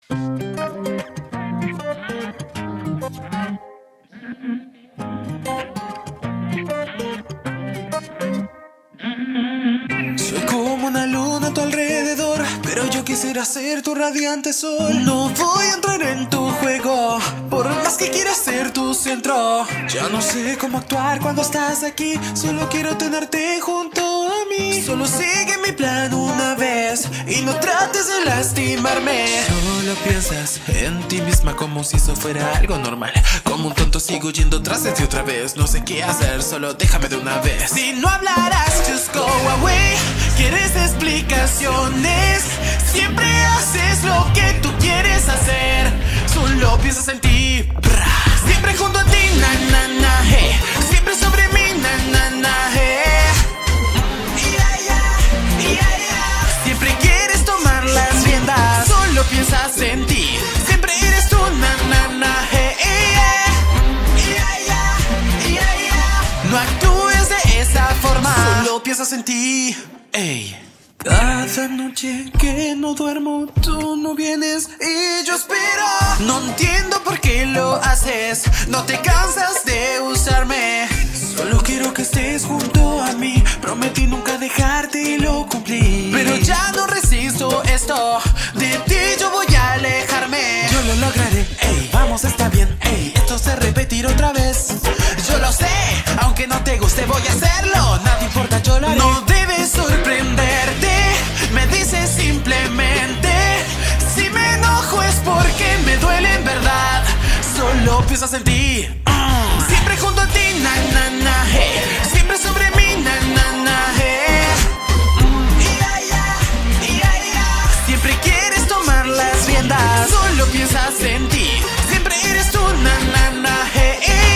Soy como una luna a tu alrededor, pero yo quisiera ser tu radiante sol. No voy a entrar en tu juego, por más que quieras ser tu centro. Ya no sé cómo actuar cuando estás aquí, solo quiero tenerte junto a mí. Solo sigue mi plan una vez y no trates de lastimarme. Solo piensas en ti misma como si eso fuera algo normal. Como un tonto sigo yendo tras de ti otra vez. No sé qué hacer, solo déjame de una vez. Si no hablarás, just go away. ¿Quieres explicaciones? Siempre haces lo que tú quieres hacer. Solo piensas en ti. Siempre junto a ti, na na na, hey. Siempre sobre mí, na na na, hey. Siempre quieres tomar las riendas. Solo piensas en ti. Siempre eres tú, na na na, hey. No actúes de esa forma. Solo piensas en ti, ey. Cada noche que no duermo, tú no vienes y yo espero. No entiendo por qué lo haces. No te cansas de usarme. Solo quiero que estés junto a mí. Prometí nunca dejarte y lo cumplí. Pero ya no resisto esto. De ti yo voy a alejarme. Yo lo lograré, ey. Vamos, está bien, ey. Esto se repetirá otra vez. Yo lo sé, aunque no te guste voy a hacerlo. Nada importa, yo lo haré. No debes sorprenderte. Me dices simplemente. Si me enojo es porque me duele en verdad. Solo piensas en ti. Siempre junto a ti, na na na, hey. Siempre sobre mí, na na na, hey. Siempre quieres tomar las riendas. Solo piensas en ti. Siempre eres tú, na na na, hey.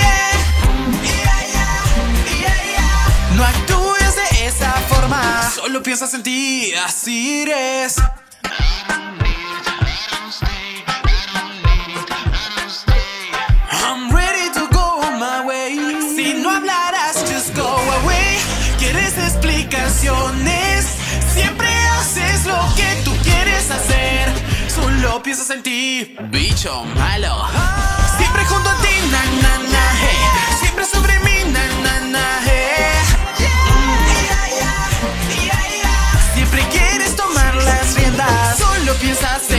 No actúes de esa forma. Solo piensas en ti, así eres. I'm ready to go my way. Si no hablarás, just go away. ¿Quieres explicaciones? Siempre haces lo que tú quieres hacer. Solo piensas en ti, bicho malo. Siempre junto a ti, na na na, hey. Siempre sobre mí, na na na, hey. Siempre quieres tomar las riendas. Solo piensas